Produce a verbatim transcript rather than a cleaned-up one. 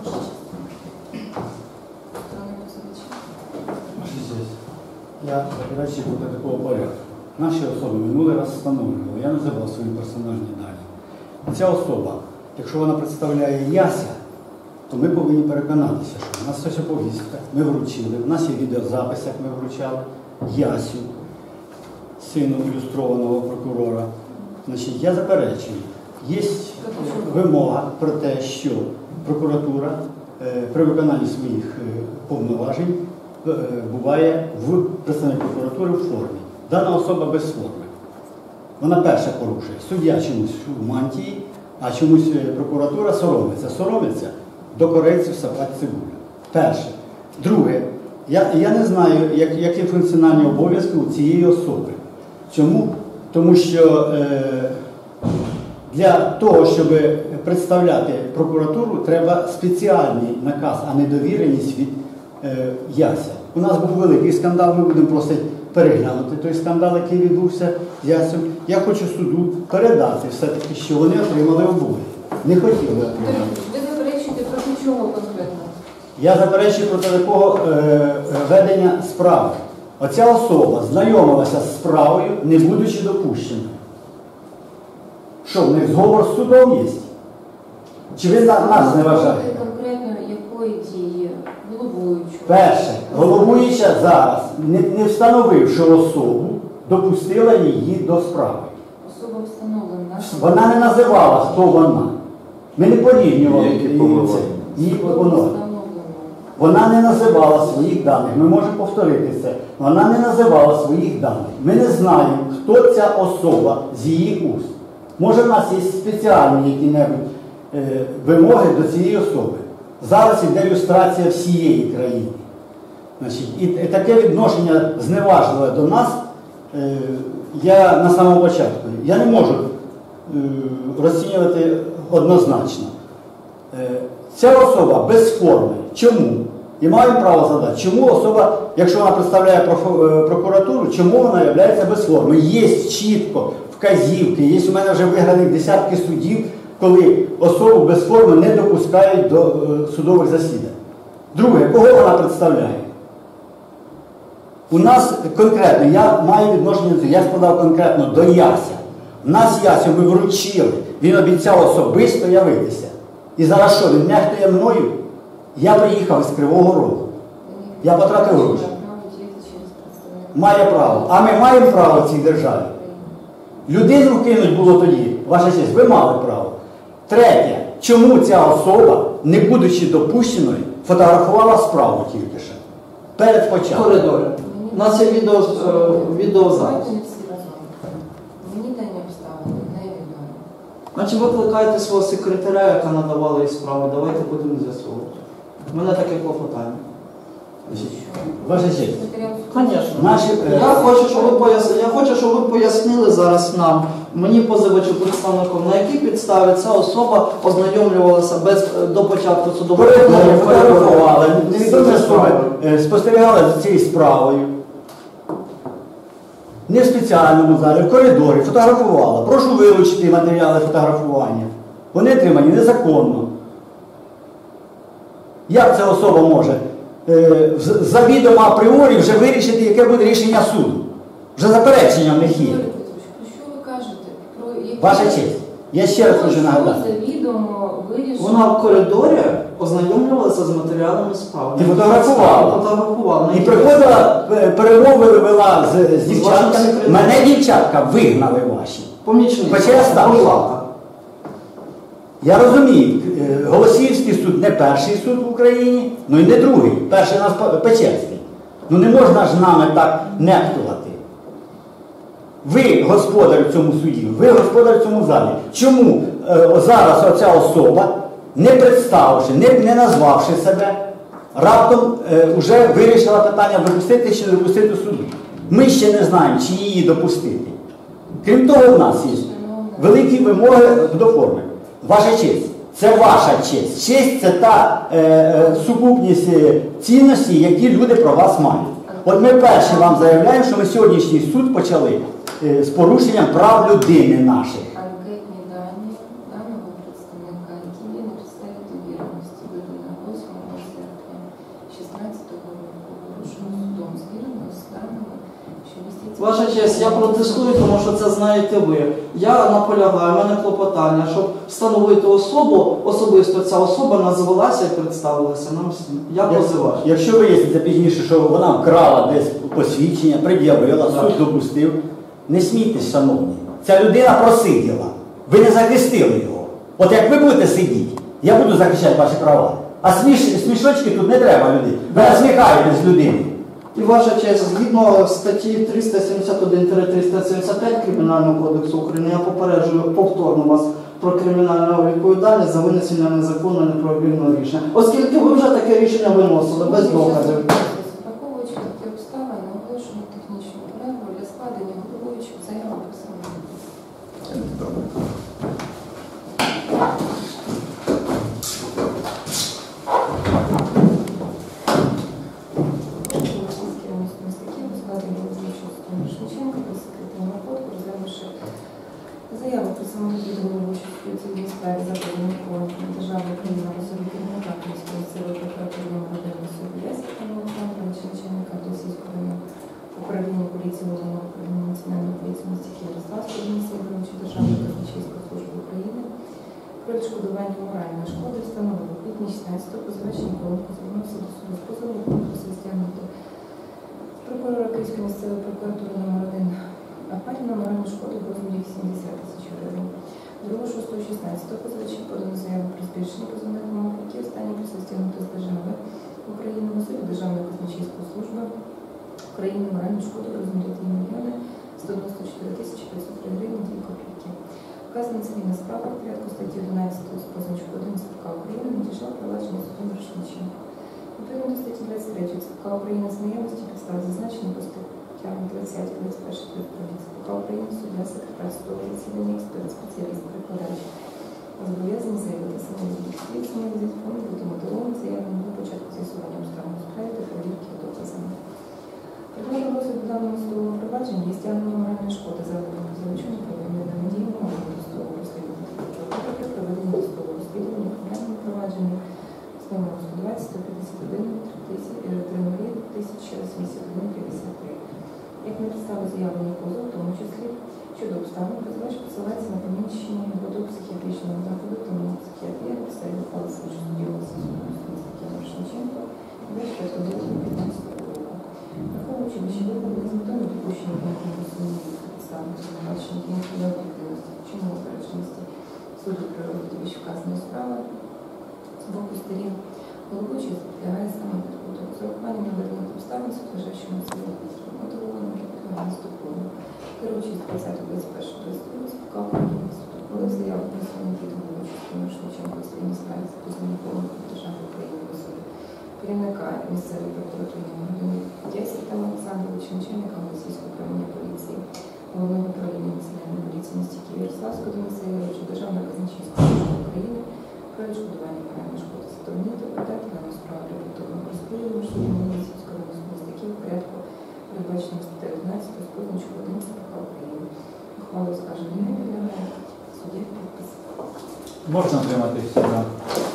Я заперечую проти такого порядку. Наші особи минулий раз встановлювали, я називав свої персональні дані. Ця особа, якщо вона представляє Яся, то ми повинні переконатися, що у нас ось повістка, ми вручили, у нас є відеозапис, як ми вручали, Ясю, сину ілюстрованого прокурора. Значить, я заперечую, є вимога про те, що прокуратура е, при виконанні своїх е, повноважень е, буває в представник прокуратури в формі. Дана особа без форми. Вона перша порушує. Суддя чомусь в мантії, а чомусь прокуратура соромиться. Соромиться до корейців сапати цибулю. Перше. Друге. Я, я не знаю, як, які функціональні обов'язки у цієї особи. Чому? Тому що е, для того, щоб представляти прокуратуру, треба спеціальний наказ, а не довіреність від е, Яся. У нас був великий скандал, ми будемо просити переглянути той скандал, який відбувся з Ясем. Я хочу суду передати все-таки, що вони отримали обоє. Не хотіли отримати. Ви заперечуєте проти чого конкретно? Я заперечую проти такого е, ведення справи. Оця особа знайомилася з справою, не будучи допущеною. Що, в них зговор з судом є? Чи ви нас зневажаєте? Конкретно якої дії? Головуючого? Перше, головуюча зараз, не, не встановивши особу, допустила її до справи. Особа встановлена. Вона не називала, хто вона. Ми не порівнювали її пропонувати. Вона не називала своїх даних. Ми можемо повторити це. Вона не називала своїх даних. Ми не знаємо, хто ця особа з її уст. Може, в нас є спеціальні які-небудь е, вимоги до цієї особи. Зараз йде люстрація всієї країни. Значить, і, і таке відношення зневажливе до нас, е, я на самому початку, я не можу е, розцінювати однозначно. Е, ця особа без форми. Чому? І маємо право задати, чому особа, якщо вона представляє прокуратуру, чому вона є без форми? Є чітко вказівки, є у мене вже виграних десятки судів, коли особу без форми не допускають до е, судових засідань. Друге, кого вона представляє? У нас конкретно, я маю відношення до цього, я складав конкретно до Яся. У нас Ясю ми вручили, він обіцяв особисто явитися. І зараз що, він нехтує мною? Я приїхав із Кривого Рогу. Я потратив гроші. Має право. А ми маємо право в цій державі. Людину вкинуть було тоді, ваша честь, ви мали право. Третє, чому ця особа, не будучи допущеною, фотографувала справу тільки що? Перед початком. Коридорі. У нас є відео, відеозапис. Мені дані обставини невідомо. Значить, викликайте свого секретаря, яка надавала їй справу, давайте будемо з'ясовувати. У мене таке клопотання. Ваша честь. Звісно. Наші, я, хочу, щоб ви пояснили, я хочу, щоб ви пояснили зараз нам, мені позивачу представником, на якій підставі ця особа ознайомлювалася без, до початку судового фотографували, невідомі особи спостерігали за цією справою. Не в спеціальному залі, в коридорі, фотографувала. Прошу вилучити матеріали фотографування. Вони отримані незаконно. Як ця особа може е, завідомо апріорі вже вирішити, яке буде рішення суду? Вже заперечення в них є. Про що ви кажете? Про які... Ваша честь, я ще раз хочу нагадати. Завідомо вирішити... Вона в коридорі ознайомлювалася з матеріалами справи. І фотографувала. фотографувала. І приходила, перемови вела з, з дівчатками. Мене дівчатка вигнали ваші. Помічник. Хоча я старша. Я розумію, Голосіївський суд не перший суд в Україні, ну і не другий, перший у нас Печерський. Ну не можна ж нами так нехтувати. Ви господар в цьому суді, ви господар в цьому залі. Чому е, зараз оця особа, не представивши, не, не назвавши себе, раптом е, вже вирішила питання допустити чи не допустити суду? Ми ще не знаємо, чи її допустити. Крім того, в нас є великі вимоги до форми. Ваша честь, це ваша честь. Честь – це та е, е, сукупність цінностей, які люди про вас мають. От ми перші вам заявляємо, що ми сьогоднішній суд почали е, з порушенням прав людини наших. Анкетні дані даного представника, які є на підставі довіреності, виданого Ваша честь, я протестую, тому що це знаєте ви. Я наполягаю, в мене клопотання, щоб встановити особу, особисто ця особа назвалася і представилася нам всім. Я позиваю. Якщо виясниться пізніше, що вона вкрала десь посвідчення, пред'явила, суд допустив, не смійтесь, шановні. Ця людина просиділа. Ви не захистили його. От як ви будете сидіти, я буду захищати ваші права. А сміш... смішочки тут не треба людей. Ви насміхаєтесь людини. І ваша честь, згідно статті триста сімдесят один - триста сімдесят п'ять Кримінального кодексу України, я попереджую повторно вас про кримінальну відповідальність за винесення незаконного неправомірного рішення. Оскільки ви вже таке рішення виносили без доказів. Враховуючи такі обставини, оголошуємо технічну перерву для складення головуючих заяви про самовідвід. Заяву про самовідвідування участі у цій справі за поданням Державної України в особі керівника Київської місцевої прокуратури номер один Суддя Степана Олександровича, начальника Російського управління поліції Головного управління національної поліції в місті Києва Ярославського Дениса Ігоровича, Державної казначейської служби України про відшкодування моральної шкоди встановили у квітні шістнадцятого позивач Ніколенко звернувся до суду з позовом конкурсу стягнути прокурора Київської місцевої прокуратури номер один Апарі на моральну шкоду в розмірі сімдесят тисяч гривень. другого шостого шістнадцятого позивачі подано заяву про збільшення позовних вимог, які останні просить стягнути з держави України в особі Державної казначейської служби України моральну шкоду в розмірі два мільйони сто дев'яносто чотири тисячі п'ятсот три гривні дві копійки. Вказана цивільна справа в порядку статті одинадцятої з позначкою один ЦПК України надійшла провадження судом Рушниченко. Відповідно до статті двадцять третьої ЦПК України з наявності підстав зазначені по статтям двадцять, двадцять один ЦПК України, суддя, секретар судового засідання, експерт, спеціаліст, перекладач зобов'язані заявити самовідвід. Слід самовідвід повинен бути мотивований заявленням до початку з'ясування обставин у справі та перевірки доказами. Предметом розгляду даного судового провадження є стягнення моральної шкоди за виконання злочину правомірно надійного органу досудового розслідування прокуратури, проведення досудового розслідування у кримінальному провадженні з номером сто двадцять сто п'ятдесят один тисяча сімдесят один п'ятдесят три. Як не підстави заявлення позову, в тому числі щодо обставин, позивач посилається на поміщення роботу психіатричного закладу та на психіатрії на підставі ухвали слідчого судді Олексійського Степана Рушниченка від п'ятого липня п'ятнадцятого року. Враховуючи вищевикладене з метою недопущення конкурсу сумнівів підстави звинувачення кінця необ'єктивності, чинної упередженості суду при розгляді вищевказаної справи з боку сторін, головуючий підлягає саме підходу. З урахуванням наведених обставин суд вважає, що матеріал мотивованим для підлягає наступному. Керуючись двадцятого двадцять першого двадцять другого ЦПК України суд ухвалив заяву про самовідвід головуючого Рушниченка у своїй справі за позовом повного держави України в особі керівника місцевої прокуратури номер один Степана Олександровича, начальника Російського управління поліції Головного управління національної поліції в місті Києва Ярославського Дениса Ігоровича, Державної казначейської служби України про відшкодування моральної шкоди задовольнити подати дану справу для повторного розслідування суддями Місяцького районного суду статті в порядку, передбаченому статтею одинадцятою з позначкою один ЦПК України. Ухвалу оскарження не підлягає, суддя підпис. Можна отримати всі.